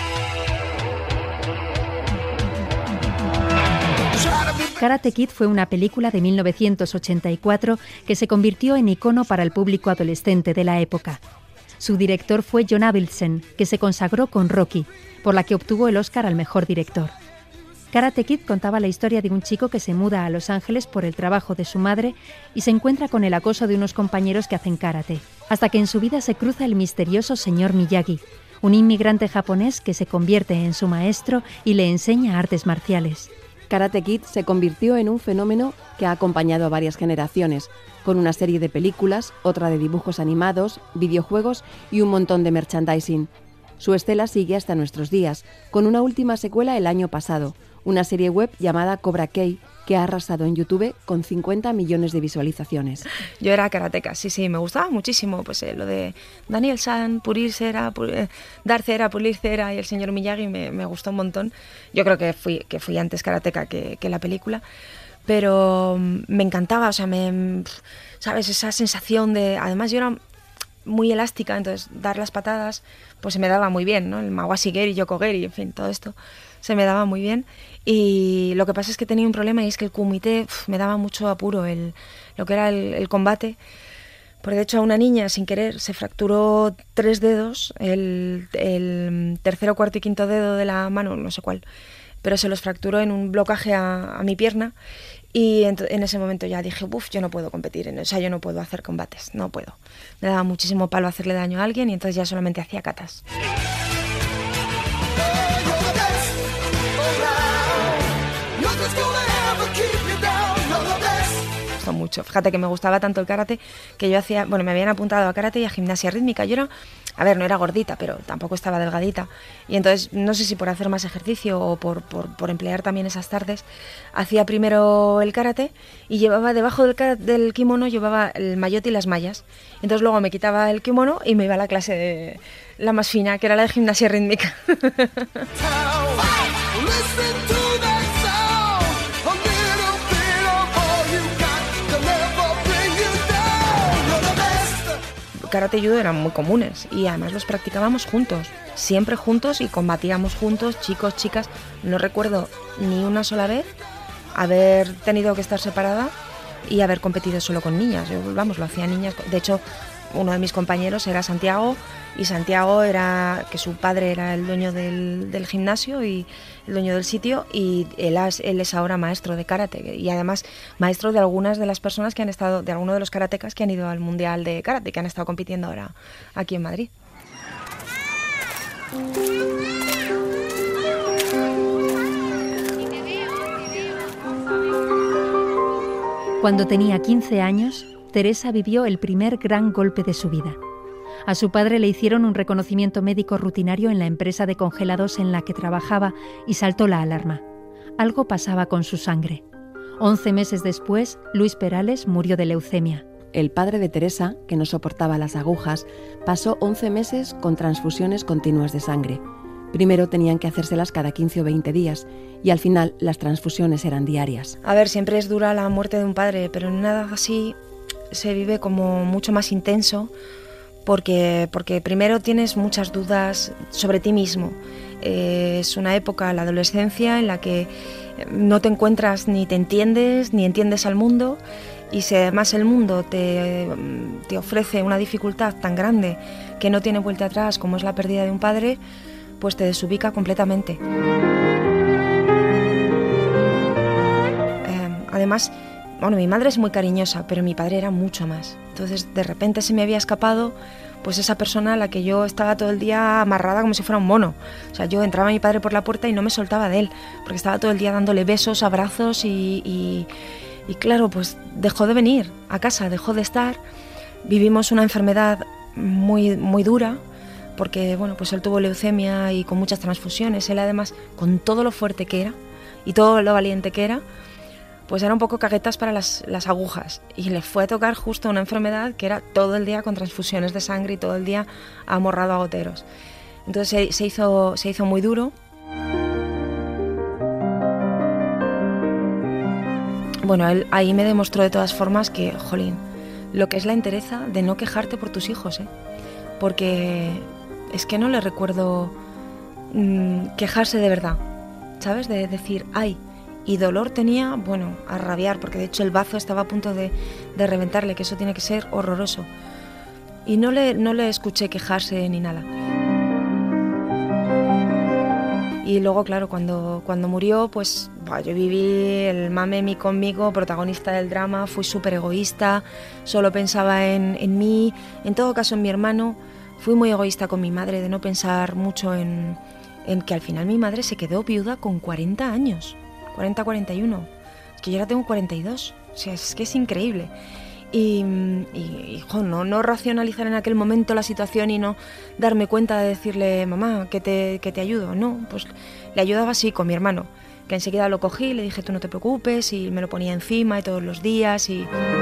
Karate Kid fue una película de 1984 que se convirtió en icono para el público adolescente de la época. Su director fue John Avildsen, que se consagró con Rocky, por la que obtuvo el Oscar al mejor director. Karate Kid contaba la historia de un chico que se muda a Los Ángeles por el trabajo de su madre y se encuentra con el acoso de unos compañeros que hacen karate, hasta que en su vida se cruza el misterioso señor Miyagi, un inmigrante japonés que se convierte en su maestro y le enseña artes marciales. Karate Kid se convirtió en un fenómeno que ha acompañado a varias generaciones, con una serie de películas, otra de dibujos animados, videojuegos y un montón de merchandising. Su estela sigue hasta nuestros días, con una última secuela el año pasado, una serie web llamada Cobra Kai, que ha arrasado en YouTube con 50 millones de visualizaciones. Yo era karateca, sí, me gustaba muchísimo pues lo de Daniel San, pulir cera, dar cera, pulir cera, y el señor Miyagi me gustó un montón. Yo creo que fui antes karateca que la película, pero me encantaba, o sea, ¿sabes? Esa sensación de... Además yo era muy elástica, entonces dar las patadas pues se me daba muy bien, ¿no? El Mawashigeri, Yokogeri, en fin, todo esto se me daba muy bien. Y lo que pasa es que tenía un problema y es que el kumite me daba mucho apuro, lo que era el combate. Porque de hecho a una niña sin querer se fracturó 3 dedos, el tercero, cuarto y quinto dedo de la mano, no sé cuál, pero se los fracturó en un blocaje a mi pierna. Y en ese momento ya dije, yo no puedo competir, o sea, yo no puedo hacer combates, no puedo. Me daba muchísimo palo hacerle daño a alguien y entonces ya solamente hacía katas. Mucho. Fíjate que me gustaba tanto el karate que yo hacía, bueno, me habían apuntado a karate y a gimnasia rítmica. Yo no era gordita, pero tampoco estaba delgadita. Y entonces, no sé si por hacer más ejercicio o por emplear también esas tardes, hacía primero el karate y llevaba debajo del kimono, llevaba el maillot y las mallas. Entonces luego me quitaba el kimono y me iba a la clase de la más fina, que era la de gimnasia rítmica. Karate y judo eran muy comunes y además los practicábamos juntos, siempre juntos y combatíamos juntos, chicos, chicas. No recuerdo ni una sola vez haber tenido que estar separada y haber competido solo con niñas. Yo, lo hacía niñas. De hecho, uno de mis compañeros era Santiago, y Santiago era, que su padre era el dueño del gimnasio y el dueño del sitio, y él es ahora maestro de karate, y además maestro de algunas de las personas que han estado, de algunos de los karatecas que han ido al Mundial de Karate, que han estado compitiendo ahora aquí en Madrid. Cuando tenía 15 años, Teresa vivió el primer gran golpe de su vida. A su padre le hicieron un reconocimiento médico rutinario en la empresa de congelados en la que trabajaba y saltó la alarma. Algo pasaba con su sangre. 11 meses después, Luis Perales murió de leucemia. El padre de Teresa, que no soportaba las agujas, pasó 11 meses con transfusiones continuas de sangre. Primero tenían que hacérselas cada 15 o 20 días y al final las transfusiones eran diarias. A ver, siempre es dura la muerte de un padre, pero en nada así se vive como mucho más intenso porque primero tienes muchas dudas sobre ti mismo. Es una época, la adolescencia, en la que no te encuentras ni te entiendes, ni entiendes al mundo, y si además el mundo te ofrece una dificultad tan grande que no tiene vuelta atrás como es la pérdida de un padre, pues te desubica completamente. Además, bueno, mi madre es muy cariñosa, pero mi padre era mucho más. Entonces, de repente se me había escapado pues esa persona a la que yo estaba todo el día amarrada como si fuera un mono. O sea, yo entraba a mi padre por la puerta y no me soltaba de él, porque estaba todo el día dándole besos, abrazos y claro, pues dejó de venir a casa, dejó de estar. Vivimos una enfermedad muy, muy dura, porque bueno, pues él tuvo leucemia y con muchas transfusiones. Él además, con todo lo fuerte que era y todo lo valiente que era, pues era un poco caguetas para las agujas, y le fue a tocar justo una enfermedad que era todo el día con transfusiones de sangre y todo el día amorrado a goteros. Entonces se hizo muy duro. Bueno, él ahí me demostró de todas formas que, jolín, lo que es la entereza de no quejarte por tus hijos, porque es que no le recuerdo quejarse de verdad, ¿sabes? De decir, ay, y dolor tenía, bueno, a rabiar, porque de hecho el bazo estaba a punto de reventarle, que eso tiene que ser horroroso. Y no le escuché quejarse ni nada. Y luego, claro, cuando murió, pues yo viví el mame conmigo, protagonista del drama, fui súper egoísta, solo pensaba en mí, en todo caso en mi hermano. Fui muy egoísta con mi madre, de no pensar mucho en que al final mi madre se quedó viuda con 40 años. 40, 41, es que yo ahora tengo 42, o sea, es que es increíble. Y no racionalizar en aquel momento la situación y no darme cuenta de decirle, mamá, que te ayudo, no, pues le ayudaba así con mi hermano, que enseguida lo cogí, le dije, tú no te preocupes, y me lo ponía encima y todos los días,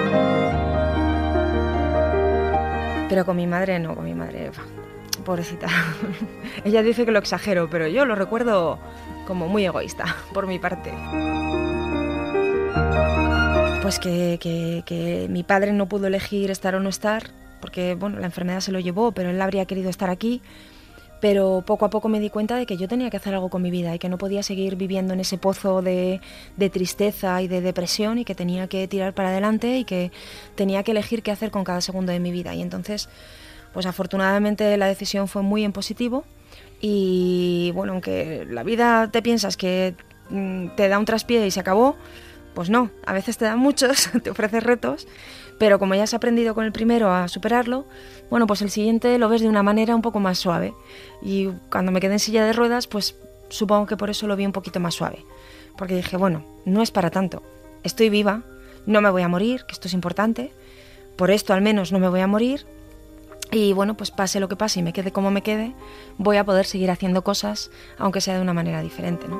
pero con mi madre no, pobrecita. Ella dice que lo exagero, pero yo lo recuerdo como muy egoísta, por mi parte. Pues que mi padre no pudo elegir estar o no estar, porque bueno, la enfermedad se lo llevó, pero él habría querido estar aquí. Pero poco a poco me di cuenta de que yo tenía que hacer algo con mi vida y que no podía seguir viviendo en ese pozo de tristeza y de depresión, y que tenía que tirar para adelante y que tenía que elegir qué hacer con cada segundo de mi vida. Y entonces, pues afortunadamente la decisión fue muy en positivo. Y bueno, aunque la vida te piensas que te da un traspié y se acabó, pues no, a veces te da muchos, te ofrece retos, pero como ya has aprendido con el primero a superarlo, bueno, pues el siguiente lo ves de una manera un poco más suave. Y cuando me quedé en silla de ruedas, pues supongo que por eso lo vi un poquito más suave, porque dije, bueno, no es para tanto, estoy viva, no me voy a morir, que esto es importante, por esto al menos no me voy a morir. Y bueno, pues pase lo que pase y me quede como me quede, voy a poder seguir haciendo cosas, aunque sea de una manera diferente, ¿no?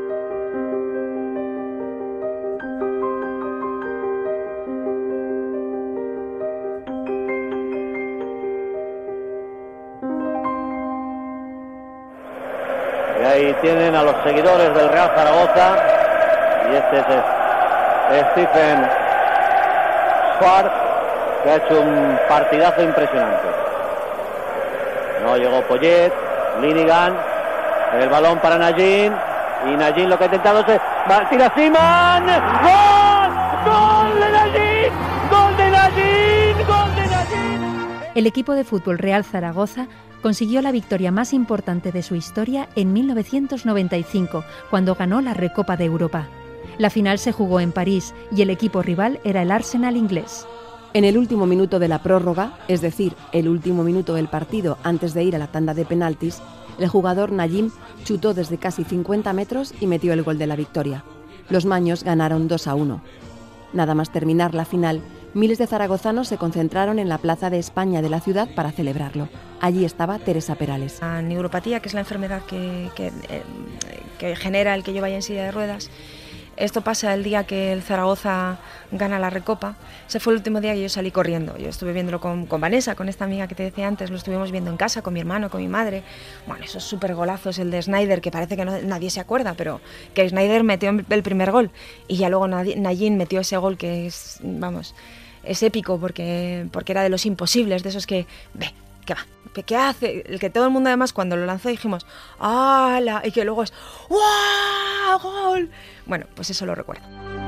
Y ahí tienen a los seguidores del Real Zaragoza, y este es Stephen Schwartz, que ha hecho un partidazo impresionante. No llegó Poyet, Linigan, el balón para Najin, y Najin lo que ha intentado es tira Siman, ¡gol! ¡Gol de Najin! ¡Gol de Najin! ¡Gol de Najin! El equipo de fútbol Real Zaragoza consiguió la victoria más importante de su historia en 1995, cuando ganó la Recopa de Europa. La final se jugó en París y el equipo rival era el Arsenal inglés. En el último minuto de la prórroga, es decir, el último minuto del partido antes de ir a la tanda de penaltis, el jugador Najim chutó desde casi 50 metros y metió el gol de la victoria. Los maños ganaron 2-1. Nada más terminar la final, miles de zaragozanos se concentraron en la Plaza de España de la ciudad para celebrarlo. Allí estaba Teresa Perales. La neuropatía, que es la enfermedad que genera el que yo vaya en silla de ruedas. Esto pasa el día que el Zaragoza gana la Recopa. Ese fue el último día que yo salí corriendo. Yo estuve viéndolo con Vanessa, con esta amiga que te decía antes. Lo estuvimos viendo en casa con mi hermano, con mi madre. Bueno, esos súper golazos, el de Snyder, que parece que nadie se acuerda, pero que Snyder metió el primer gol. Y ya luego Najim metió ese gol que es, vamos, es épico porque era de los imposibles, de esos que... ¿Qué va? ¿Qué hace? El que todo el mundo además cuando lo lanzó dijimos ¡hala! Y que luego es ¡guau! ¡Gol! Bueno, pues eso lo recuerdo.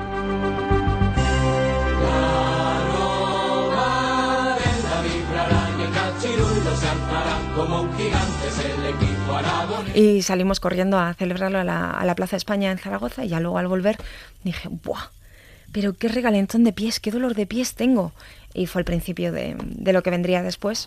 Y salimos corriendo a celebrarlo a la Plaza de España en Zaragoza y ya luego al volver dije ¡buah! Pero qué regalentón de pies, qué dolor de pies tengo. Y fue el principio de lo que vendría después.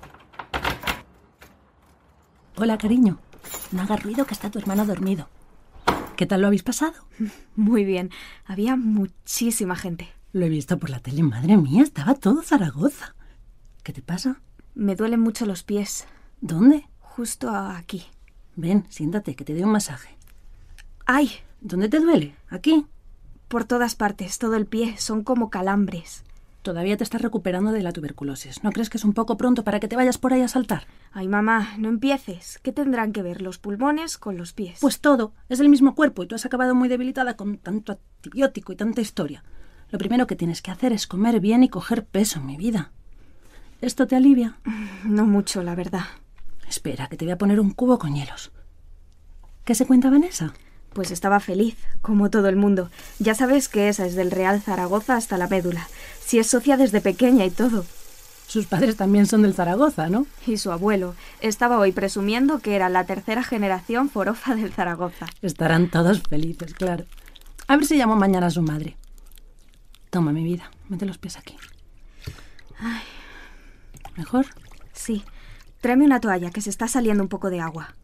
Hola, cariño. No hagas ruido, que está tu hermano dormido. ¿Qué tal lo habéis pasado? Muy bien. Había muchísima gente. Lo he visto por la tele. Madre mía, estaba todo Zaragoza. ¿Qué te pasa? Me duelen mucho los pies. ¿Dónde? Justo aquí. Ven, siéntate, que te doy un masaje. ¡Ay! ¿Dónde te duele? ¿Aquí? Por todas partes, todo el pie. Son como calambres. Todavía te estás recuperando de la tuberculosis. ¿No crees que es un poco pronto para que te vayas por ahí a saltar? Ay, mamá, no empieces. ¿Qué tendrán que ver los pulmones con los pies? Pues todo. Es el mismo cuerpo y tú has acabado muy debilitada con tanto antibiótico y tanta historia. Lo primero que tienes que hacer es comer bien y coger peso, mi vida. ¿Esto te alivia? No mucho, la verdad. Espera, que te voy a poner un cubo con hielos. ¿Qué se cuenta Vanessa? Pues estaba feliz, como todo el mundo. Ya sabes que esa es del Real Zaragoza hasta la médula. Si es socia desde pequeña y todo. Sus padres también son del Zaragoza, ¿no? Y su abuelo. Estaba hoy presumiendo que era la tercera generación forofa del Zaragoza. Estarán todos felices, claro. A ver si llamo mañana a su madre. Toma, mi vida, mete los pies aquí. Ay. ¿Mejor? Sí. Tráeme una toalla, que se está saliendo un poco de agua.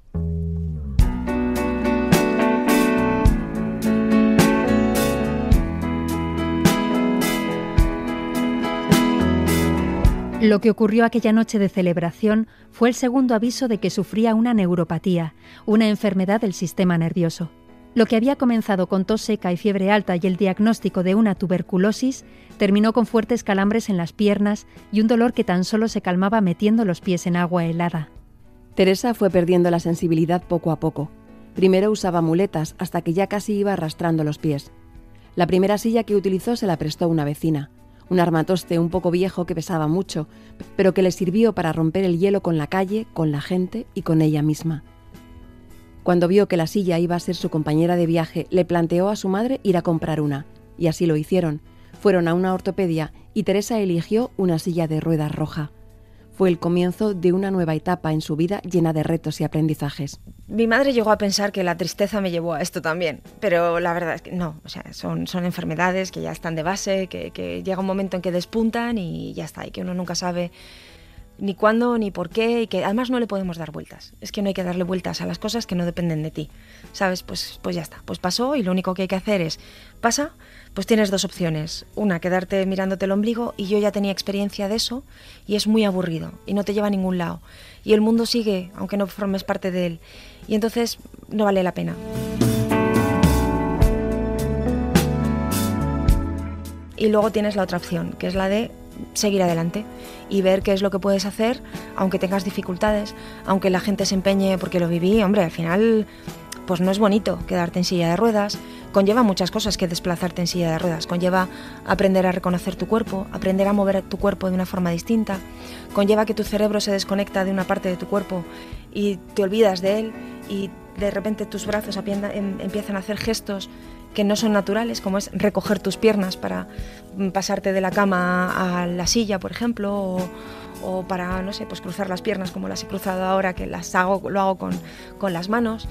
Lo que ocurrió aquella noche de celebración fue el segundo aviso de que sufría una neuropatía, una enfermedad del sistema nervioso. Lo que había comenzado con tos seca y fiebre alta y el diagnóstico de una tuberculosis, terminó con fuertes calambres en las piernas y un dolor que tan solo se calmaba metiendo los pies en agua helada. Teresa fue perdiendo la sensibilidad poco a poco. Primero usaba muletas hasta que ya casi iba arrastrando los pies. La primera silla que utilizó se la prestó una vecina. Un armatoste un poco viejo que pesaba mucho, pero que le sirvió para romper el hielo con la calle, con la gente y con ella misma. Cuando vio que la silla iba a ser su compañera de viaje, le planteó a su madre ir a comprar una, y así lo hicieron. Fueron a una ortopedia y Teresa eligió una silla de ruedas roja. Fue el comienzo de una nueva etapa en su vida llena de retos y aprendizajes. Mi madre llegó a pensar que la tristeza me llevó a esto también, pero la verdad es que no, o sea, son enfermedades que ya están de base, que llega un momento en que despuntan y ya está, y que uno nunca sabe ni cuándo ni por qué, y que además no le podemos dar vueltas. Es que no hay que darle vueltas a las cosas que no dependen de ti, ¿sabes? Pues ya está, pues pasó y lo único que hay que hacer es, pasa, pues tienes dos opciones. Una, quedarte mirándote el ombligo, y yo ya tenía experiencia de eso y es muy aburrido y no te lleva a ningún lado. Y el mundo sigue, aunque no formes parte de él. Y entonces no vale la pena. Y luego tienes la otra opción, que es la de seguir adelante y ver qué es lo que puedes hacer, aunque tengas dificultades, aunque la gente se empeñe, porque lo viví, hombre, al final pues no es bonito quedarte en silla de ruedas, conlleva muchas cosas que desplazarte en silla de ruedas, conlleva aprender a reconocer tu cuerpo, aprender a mover tu cuerpo de una forma distinta, conlleva que tu cerebro se desconecta de una parte de tu cuerpo y te olvidas de él y de repente tus brazos empiezan a hacer gestos que no son naturales, como es recoger tus piernas para pasarte de la cama a la silla, por ejemplo, o para, no sé, pues cruzar las piernas como las he cruzado ahora, que lo hago con las manos.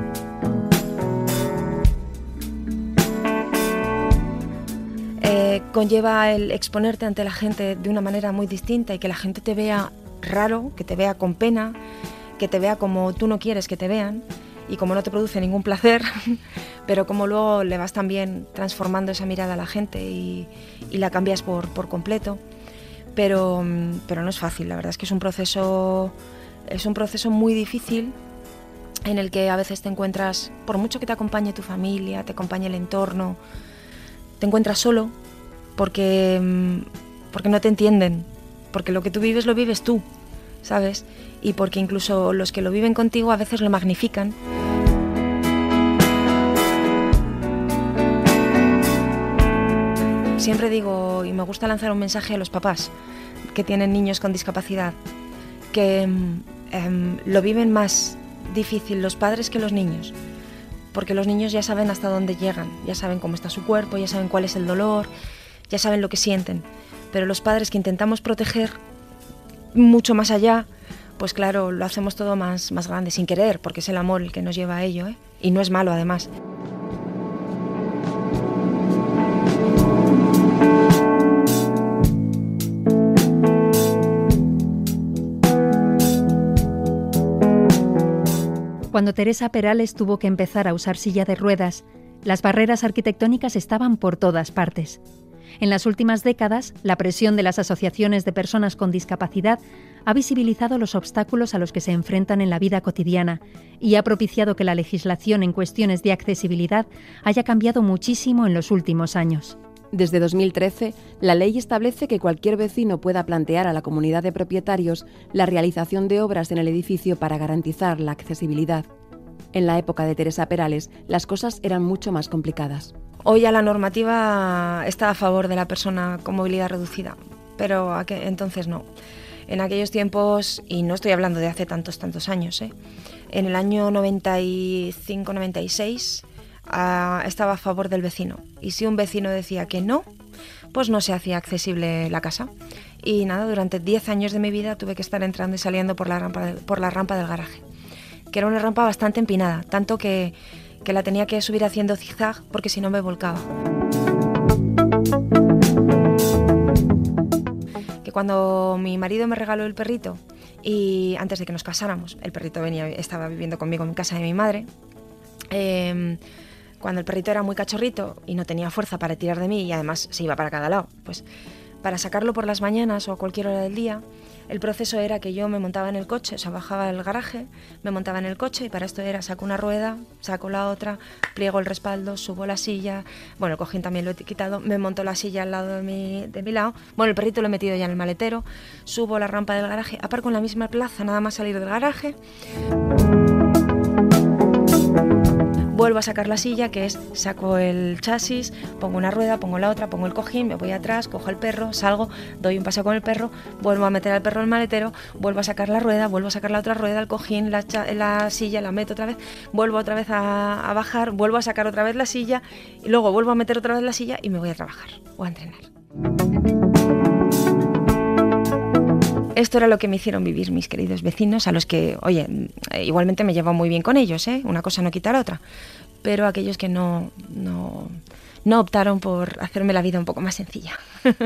Conlleva el exponerte ante la gente de una manera muy distinta y que la gente te vea raro, que te vea con pena, que te vea como tú no quieres que te vean y como no te produce ningún placer, pero como luego le vas también transformando esa mirada a la gente y la cambias por completo. Pero no es fácil, la verdad es que es un proceso muy difícil en el que a veces te encuentras, por mucho que te acompañe tu familia, te acompañe el entorno, te encuentras solo porque no te entienden, porque lo que tú vives lo vives tú, ¿sabes? Y porque incluso los que lo viven contigo a veces lo magnifican. Siempre digo, y me gusta lanzar un mensaje a los papás que tienen niños con discapacidad, que lo viven más difícil los padres que los niños, porque los niños ya saben hasta dónde llegan, ya saben cómo está su cuerpo, ya saben cuál es el dolor, ya saben lo que sienten, pero los padres que intentamos proteger mucho más allá, pues claro, lo hacemos todo más grande, sin querer, porque es el amor el que nos lleva a ello, ¿eh? Y no es malo además. Cuando Teresa Perales tuvo que empezar a usar silla de ruedas, las barreras arquitectónicas estaban por todas partes. En las últimas décadas, la presión de las asociaciones de personas con discapacidad ha visibilizado los obstáculos a los que se enfrentan en la vida cotidiana y ha propiciado que la legislación en cuestiones de accesibilidad haya cambiado muchísimo en los últimos años. Desde 2013, la ley establece que cualquier vecino pueda plantear a la comunidad de propietarios la realización de obras en el edificio para garantizar la accesibilidad. En la época de Teresa Perales, las cosas eran mucho más complicadas. Hoy ya la normativa está a favor de la persona con movilidad reducida, pero entonces no. En aquellos tiempos, y no estoy hablando de hace tantos años, en el año 95-96 estaba a favor del vecino. Y si un vecino decía que no, pues no se hacía accesible la casa. Y nada, durante 10 años de mi vida tuve que estar entrando y saliendo por la rampa del garaje, que era una rampa bastante empinada, tanto que la tenía que subir haciendo zigzag porque si no me volcaba. Que cuando mi marido me regaló el perrito y antes de que nos casáramos, el perrito estaba viviendo conmigo en casa de mi madre, cuando el perrito era muy cachorrito y no tenía fuerza para tirar de mí y además se iba para cada lado, pues para sacarlo por las mañanas o a cualquier hora del día, el proceso era que yo me montaba en el coche, o sea, bajaba del garaje, me montaba en el coche y para esto era saco una rueda, saco la otra, pliego el respaldo, subo la silla, bueno, el cojín también lo he quitado, me monto la silla al lado de mi lado, bueno, el perrito lo he metido ya en el maletero, subo la rampa del garaje, aparco en la misma plaza, nada más salir del garaje. Vuelvo a sacar la silla, que es, saco el chasis, pongo una rueda, pongo la otra, pongo el cojín, me voy atrás, cojo el perro, salgo, doy un paseo con el perro, vuelvo a meter al perro en el maletero, vuelvo a sacar la rueda, vuelvo a sacar la otra rueda, el cojín, la silla, la meto otra vez, vuelvo otra vez a bajar, vuelvo a sacar otra vez la silla, y luego vuelvo a meter otra vez la silla y me voy a trabajar o a entrenar. Esto era lo que me hicieron vivir mis queridos vecinos, a los que, oye, igualmente me llevo muy bien con ellos, una cosa no quita la otra, pero aquellos que no optaron por hacerme la vida un poco más sencilla.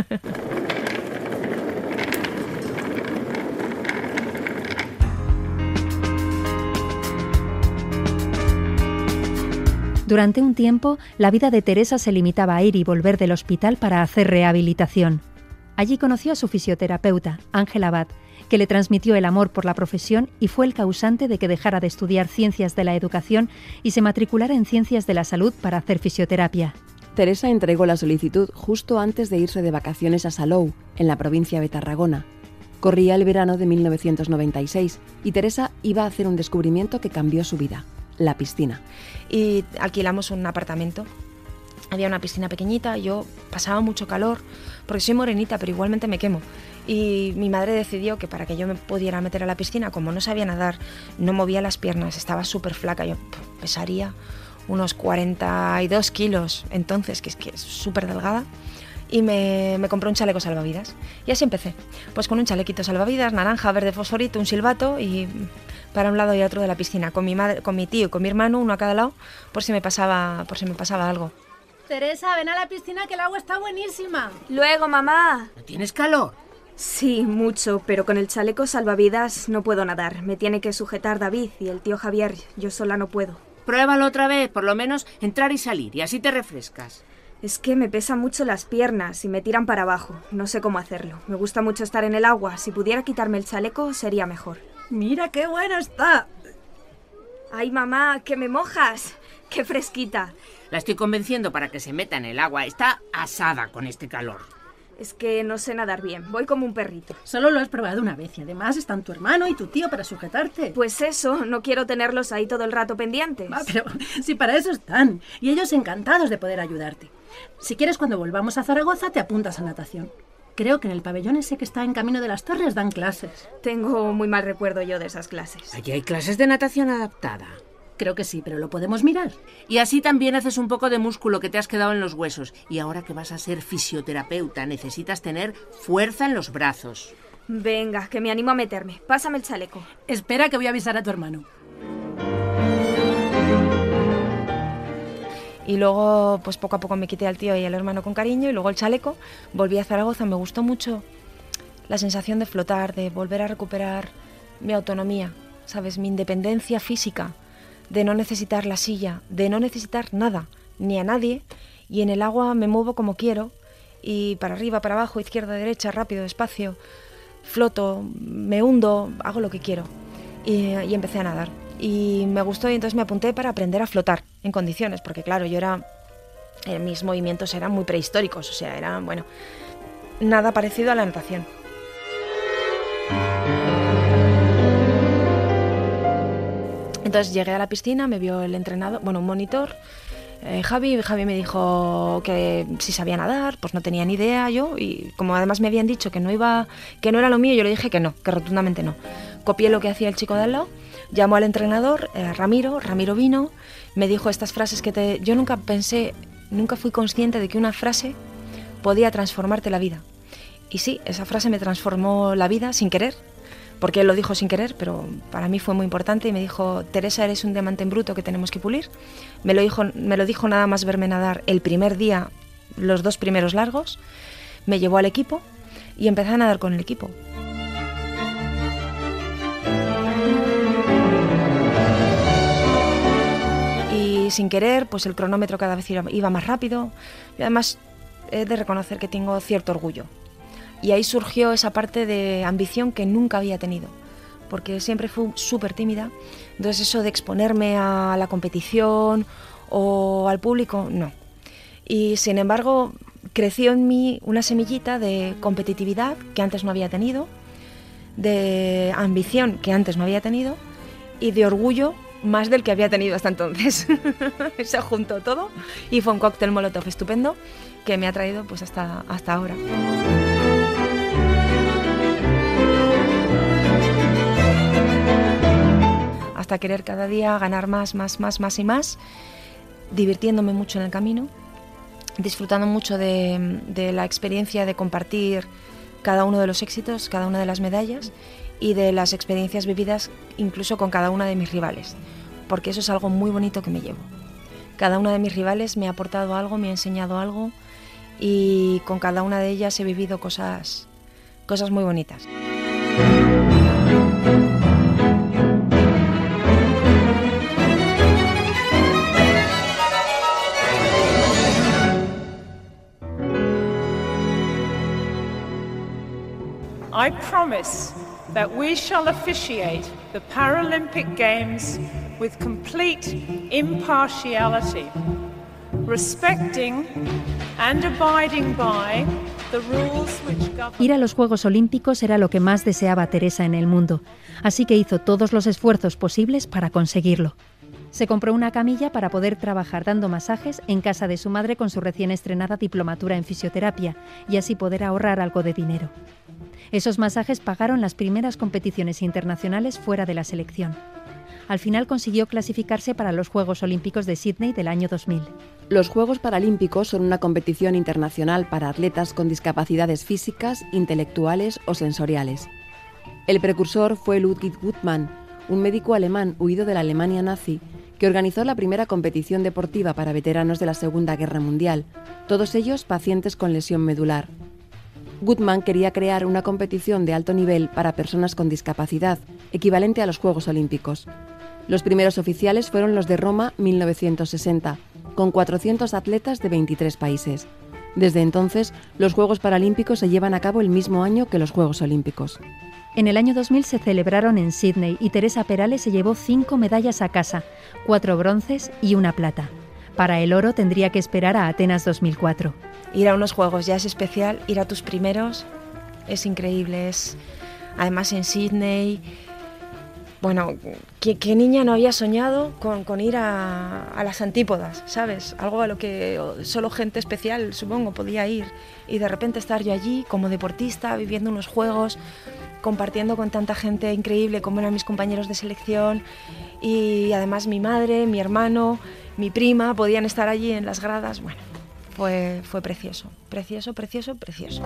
Durante un tiempo, la vida de Teresa se limitaba a ir y volver del hospital para hacer rehabilitación. Allí conoció a su fisioterapeuta, Ángel Abad, que le transmitió el amor por la profesión y fue el causante de que dejara de estudiar Ciencias de la Educación y se matriculara en Ciencias de la Salud para hacer fisioterapia. Teresa entregó la solicitud justo antes de irse de vacaciones a Salou, en la provincia de Tarragona. Corría el verano de 1996 y Teresa iba a hacer un descubrimiento que cambió su vida, la piscina. Y alquilamos un apartamento. Había una piscina pequeñita, yo pasaba mucho calor, porque soy morenita, pero igualmente me quemo. Y mi madre decidió que para que yo me pudiera meter a la piscina, como no sabía nadar, no movía las piernas, estaba súper flaca, yo pesaría unos 42 kilos entonces, que es súper delgada, y me compré un chaleco salvavidas. Y así empecé, pues con un chalequito salvavidas, naranja, verde fosforito, un silbato y para un lado y otro de la piscina, con mi madre, con mi tío y con mi hermano, uno a cada lado, por si me pasaba algo. Teresa, ven a la piscina que el agua está buenísima. Luego, mamá. ¿No tienes calor? Sí, mucho, pero con el chaleco salvavidas no puedo nadar. Me tiene que sujetar David y el tío Javier. Yo sola no puedo. Pruébalo otra vez, por lo menos entrar y salir, y así te refrescas. Es que me pesan mucho las piernas y me tiran para abajo. No sé cómo hacerlo. Me gusta mucho estar en el agua. Si pudiera quitarme el chaleco, sería mejor. Mira qué buena está. Ay, mamá, que me mojas. Qué fresquita. La estoy convenciendo para que se meta en el agua. Está asada con este calor. Es que no sé nadar bien. Voy como un perrito. Solo lo has probado una vez y además están tu hermano y tu tío para sujetarte. Pues eso, no quiero tenerlos ahí todo el rato pendientes. Pero si para eso están. Y ellos encantados de poder ayudarte. Si quieres, cuando volvamos a Zaragoza, te apuntas a natación. Creo que en el pabellón ese que está en Camino de las Torres dan clases. Tengo muy mal recuerdo yo de esas clases. Allí hay clases de natación adaptada. Creo que sí, pero lo podemos mirar. Y así también haces un poco de músculo que te has quedado en los huesos. Y ahora que vas a ser fisioterapeuta, necesitas tener fuerza en los brazos. Venga, que me animo a meterme. Pásame el chaleco. Espera, que voy a avisar a tu hermano. Y luego, pues poco a poco me quité al tío y al hermano con cariño y luego el chaleco. Volví a Zaragoza, me gustó mucho la sensación de flotar, de volver a recuperar mi autonomía, ¿sabes? Mi independencia física, de no necesitar la silla, de no necesitar nada, ni a nadie. Y en el agua me muevo como quiero y para arriba, para abajo, izquierda, derecha, rápido, despacio, floto, me hundo, hago lo que quiero. Y empecé a nadar. Y me gustó y entonces me apunté para aprender a flotar en condiciones, porque claro, mis movimientos eran muy prehistóricos, o sea, eran, bueno, nada parecido a la natación. Entonces llegué a la piscina, me vio el entrenador, bueno, un monitor, Javi me dijo que si sabía nadar, pues no tenía ni idea yo, y como además me habían dicho que no era lo mío, yo le dije que no, que rotundamente no. Copié lo que hacía el chico de al lado. Llamó al entrenador, Ramiro vino, me dijo estas frases yo nunca fui consciente de que una frase podía transformarte la vida. Y sí, esa frase me transformó la vida sin querer, porque él lo dijo sin querer, pero para mí fue muy importante y me dijo: Teresa, eres un diamante en bruto que tenemos que pulir. Me lo dijo nada más verme nadar el primer día, los 2 primeros largos, me llevó al equipo y empecé a nadar con el equipo. Y sin querer, pues el cronómetro cada vez iba más rápido y además he de reconocer que tengo cierto orgullo. Y ahí surgió esa parte de ambición que nunca había tenido, porque siempre fui súper tímida. Entonces eso de exponerme a la competición o al público, no. Y sin embargo, creció en mí una semillita de competitividad que antes no había tenido, de ambición que antes no había tenido y de orgullo más del que había tenido hasta entonces. Se juntó todo y fue un cóctel molotov estupendo que me ha traído pues hasta ahora. Hasta querer cada día ganar más y más, divirtiéndome mucho en el camino, disfrutando mucho de la experiencia de compartir cada uno de los éxitos, cada una de las medallas y de las experiencias vividas incluso con cada una de mis rivales, porque eso es algo muy bonito que me llevo. Cada una de mis rivales me ha aportado algo, me ha enseñado algo y con cada una de ellas he vivido cosas muy bonitas. I promise that we shall officiate the Paralympic Games with complete impartiality, respecting and abiding by the rules which govern. Ir a los Juegos Olímpicos era lo que más deseaba Teresa en el mundo, así que hizo todos los esfuerzos posibles para conseguirlo. Se compró una camilla para poder trabajar dando masajes en casa de su madre con su recién estrenada diplomatura en fisioterapia y así poder ahorrar algo de dinero. Esos masajes pagaron las primeras competiciones internacionales fuera de la selección. Al final consiguió clasificarse para los Juegos Olímpicos de Sídney del año 2000. Los Juegos Paralímpicos son una competición internacional para atletas con discapacidades físicas, intelectuales o sensoriales. El precursor fue Ludwig Guttmann, un médico alemán huido de la Alemania nazi, que organizó la primera competición deportiva para veteranos de la Segunda Guerra Mundial, todos ellos pacientes con lesión medular. Guttmann quería crear una competición de alto nivel para personas con discapacidad, equivalente a los Juegos Olímpicos. Los primeros oficiales fueron los de Roma 1960, con 400 atletas de 23 países. Desde entonces, los Juegos Paralímpicos se llevan a cabo el mismo año que los Juegos Olímpicos. En el año 2000 se celebraron en Sídney y Teresa Perales se llevó 5 medallas a casa, 4 bronces y 1 plata. Para el oro tendría que esperar a Atenas 2004. Ir a unos juegos ya es especial, ir a tus primeros es increíble, además en Sídney. Bueno, ¿qué niña no había soñado con ir a las antípodas, ¿sabes? Algo a lo que solo gente especial, supongo, podía ir. Y de repente estar yo allí como deportista, viviendo unos juegos, compartiendo con tanta gente increíble como eran mis compañeros de selección. Y además mi madre, mi hermano, mi prima podían estar allí en las gradas. Bueno, fue precioso, precioso, precioso, precioso.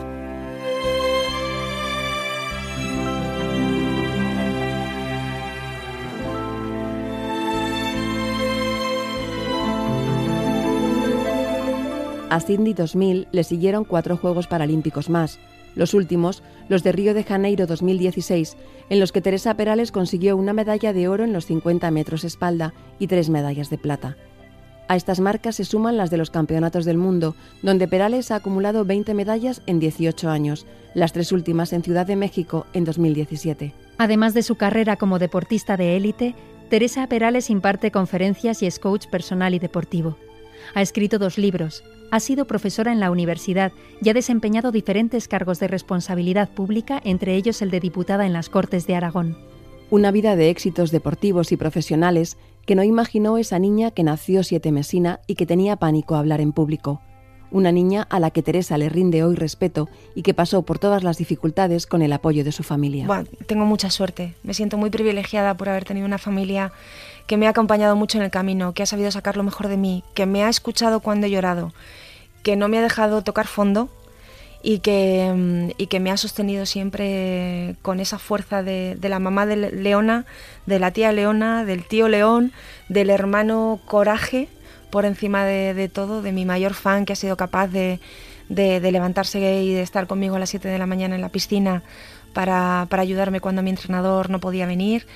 A Sydney 2000 le siguieron 4 Juegos Paralímpicos más, los últimos, los de Río de Janeiro 2016, en los que Teresa Perales consiguió una medalla de oro en los 50 metros espalda y 3 medallas de plata. A estas marcas se suman las de los Campeonatos del Mundo, donde Perales ha acumulado 20 medallas en 18 años, las 3 últimas en Ciudad de México en 2017. Además de su carrera como deportista de élite, Teresa Perales imparte conferencias y es coach personal y deportivo. Ha escrito 2 libros, ha sido profesora en la universidad y ha desempeñado diferentes cargos de responsabilidad pública, entre ellos el de diputada en las Cortes de Aragón. Una vida de éxitos deportivos y profesionales que no imaginó esa niña que nació 7 mesina y que tenía pánico a hablar en público. Una niña a la que Teresa le rinde hoy respeto y que pasó por todas las dificultades con el apoyo de su familia. Bueno, tengo mucha suerte, me siento muy privilegiada por haber tenido una familia que me ha acompañado mucho en el camino, que ha sabido sacar lo mejor de mí, que me ha escuchado cuando he llorado, que no me ha dejado tocar fondo y que me ha sostenido siempre con esa fuerza de la mamá de Leona, de la tía Leona, del tío León, del hermano Coraje, por encima de todo, de mi mayor fan, que ha sido capaz de levantarse y de estar conmigo a las 7 de la mañana en la piscina para ayudarme cuando mi entrenador no podía venir.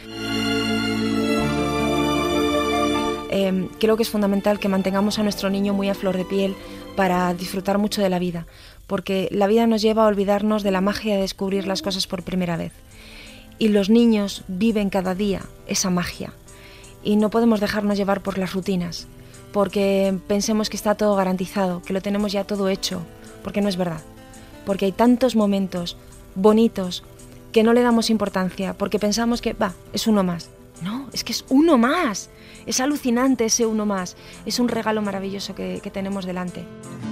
Creo que es fundamental que mantengamos a nuestro niño muy a flor de piel para disfrutar mucho de la vida, porque la vida nos lleva a olvidarnos de la magia de descubrir las cosas por primera vez. Y los niños viven cada día esa magia y no podemos dejarnos llevar por las rutinas, porque pensemos que está todo garantizado, que lo tenemos ya todo hecho, porque no es verdad, porque hay tantos momentos bonitos que no le damos importancia, porque pensamos que es uno más. No, es que es uno más. Es alucinante ese uno más. Es un regalo maravilloso que tenemos delante.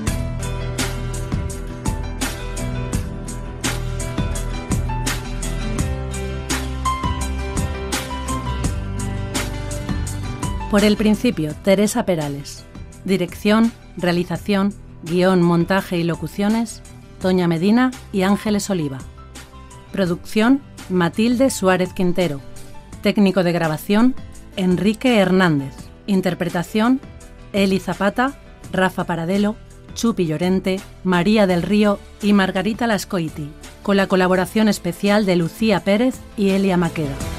Por el principio, Teresa Perales. Dirección, realización, guión, montaje y locuciones, Toña Medina y Ángeles Oliva. Producción, Matilde Suárez Quintero. Técnico de grabación, Enrique Hernández. Interpretación, Eli Zapata, Rafa Paradelo, Chupi Llorente, María del Río y Margarita Lascoiti, con la colaboración especial de Lucía Pérez y Elia Maqueda.